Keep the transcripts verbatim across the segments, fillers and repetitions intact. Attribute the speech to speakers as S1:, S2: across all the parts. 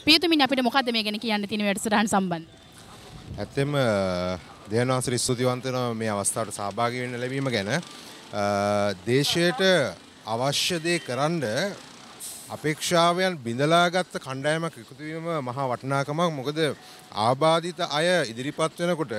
S1: පියතුමින් අපිට මොකද්ද මේ ගැන කියන්න තියෙන වැඩසටහන සම්බන්ධ?
S2: ඇත්තෙම දෙයනාසරි ස්තුතිවන්ත වෙනවා මේ අවස්ථාවට සහභාගී වෙන්න ලැබීම ගැන. දේශයට අවශ්‍ය දේ කරන්න අපේක්ෂාවෙන් බිඳලාගත්ත කණ්ඩායමක් එකතු වීම මහා වටිනාකමක්. මොකද ආබාධිත අය ඉදිරිපත් වෙනකොට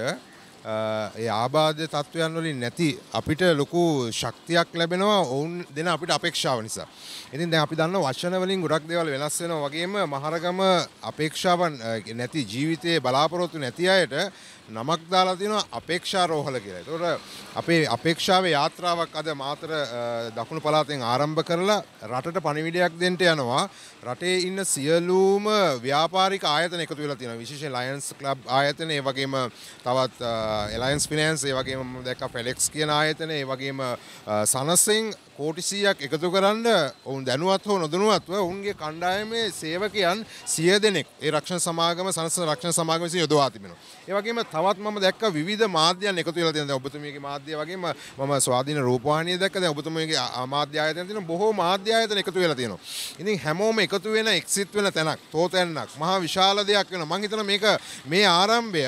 S2: ඒ ආබාධ තත්වයන් වලින් නැති අපිට ලොකු ශක්තියක් ලැබෙනවා ඔවුන් දෙන අපිට අපේක්ෂාව නිසා. ඉතින් දැන් අපි දන්නවා වචන වලින් ගොඩක් දේවල් වෙනස් වෙනවා වගේම මහරගම අපේක්ෂාවන් නැති ජීවිතයේ බලාපොරොත්තු නැති අයට නමක් දාලා තියෙනවා අපේක්ෂා රෝහල කියලා. ඒතකොට අපේ අපේක්ෂාවේ යාත්‍රාවක් අද මාතර දකුණු පළාතෙන් ආරම්භ කරලා රටට පණිවිඩයක් දෙන්න යනවා. රටේ ඉන්න සියලුම ව්‍යාපාරික ආයතන එකතු වෙලා තියෙනවා. විශේෂයෙන් ලයන්ස් ක්ලබ් ආයතන, ඒ වගේම තවත් එලයන්ස් ෆිනෑන්ස්, ඒ වගේම මම දැක්කා ෆෙලෙක්ස් කියන ආයතන, ඒ වගේම සනසෙන් කෝටි සීයක් එකතු කරන්න ඔවුන් දැනුවත් හෝ නොදැනුවත්ව ඔවුන්ගේ කණ්ඩායමේ සේවකයන් සිය දෙනෙක් ඒ රක්ෂණ සමාගම සනස රක්ෂණ සමාගම විසින් යොදවා තිබෙනවා. ඒ වගේම තවත් මම දැක්කා විවිධ මාධ්‍යයන් එකතු වෙලා තියෙනවා. දැන් ඔබතුමියගේ මාධ්‍ය වගේම මම ස්වාධීන රූපවාහිනිය දැක්කා. දැන් ඔබතුමියගේ මාධ්‍ය ආයතන තියෙනවා. බොහෝ මාධ්‍ය ආයතන එකතු වෙලා තියෙනවා. ඉතින් හැමෝම එකතු වෙන එක්සිට් වෙන තැනක්, තෝතැන්නක්, මහා විශාල දෙයක් වෙනවා. මම හිතනවා මේක මේ ආරම්භය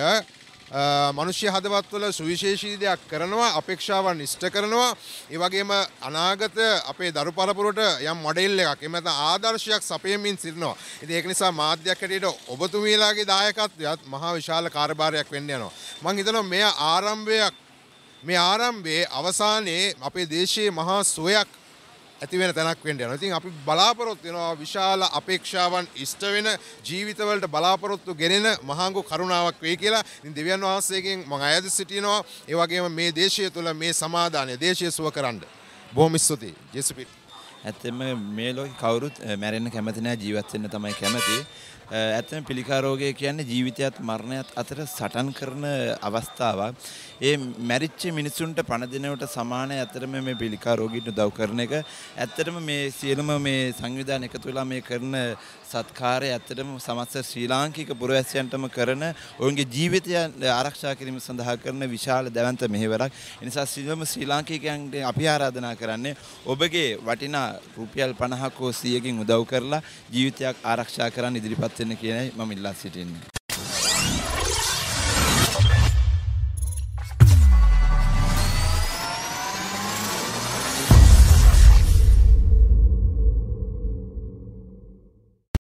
S2: මනුෂ්‍ය හදවත්වල සුවිශේෂී දෙයක් කරනවා, අපේක්ෂාවන් ඉෂ්ට කරනවා. ඒ වගේම අනාගත අපේ දරු පරපුරට යම් මොඩෙල් එකක්, එහෙම නැත්නම් ආදර්ශයක් සපයමින් සිටිනවා. ඉතින් ඒක නිසා මාධ්‍යයක් හැටියට ඔබතුමීලාගේ දායකත්වයත් මහා විශාල කාර්යභාරයක් වෙන්න යනවා. මම හිතනවා මේ ආරම්භයක් මේ ආරම්භයේ අවසානයේ අපේ දේශයේ මහා සුවයක් ඇති වෙන තැනක් වෙන්න යනවා. ඉතින් අපි බලාපොරොත්තු වෙනවා විශාල අපේක්ෂාවන් ඉෂ්ට වෙන ජීවිතවලට බලාපොරොත්තු ගෙනෙන මහඟු කරුණාවක් වෙයි කියලා. ඉතින් දෙවියන් වහන්සේගෙන් මම අයද සිටිනවා. ඒ වගේම මේ දේශය තුළ මේ සමාදානය දේශය සුව කරන්න. බොහොම ස්තුතියි. ජේසුස්.
S3: ඇත්තම මේ ලෝකේ කවුරුත් මැරෙන්න කැමති නැහැ, ජීවත් වෙන්න තමයි කැමති. ඇත්තම පිළිකා රෝගය කියන්නේ ජීවිතයත් මරණයත් අතර සටන් කරන අවස්ථාවක්. ඒ මැරිච්ච මිනිසුන්ට පණ දෙනවට සමාන ඇත්තටම මේ පිළිකා රෝගීන්ට උදව් කරන එක. ඇත්තටම මේ සියලුම මේ සංවිධාන එකතු වෙලා මේ කරන සත්කාරය ඇත්තටම සමස්ත ශ්‍රී ලාංකික පුරවැසියන්ටම කරන ඔවුන්ගේ ජීවිතය ආරක්ෂා කිරීම සඳහා කරන විශාල දැවැන්ත මෙහෙවරක්. ඒ නිසා සියලුම ශ්‍රී ලාංකිකයන්ට අපි ආරාධනා කරන්නේ ඔබගේ වටිනා රුපියල් පනහක් හෝ සියයකින් උදව් කරලා ජීවිතයක් ආරක්ෂා කරන්න ඉදිරිපත් වෙන්න කියනයි මම ඉල්ලා සිටින්නේ.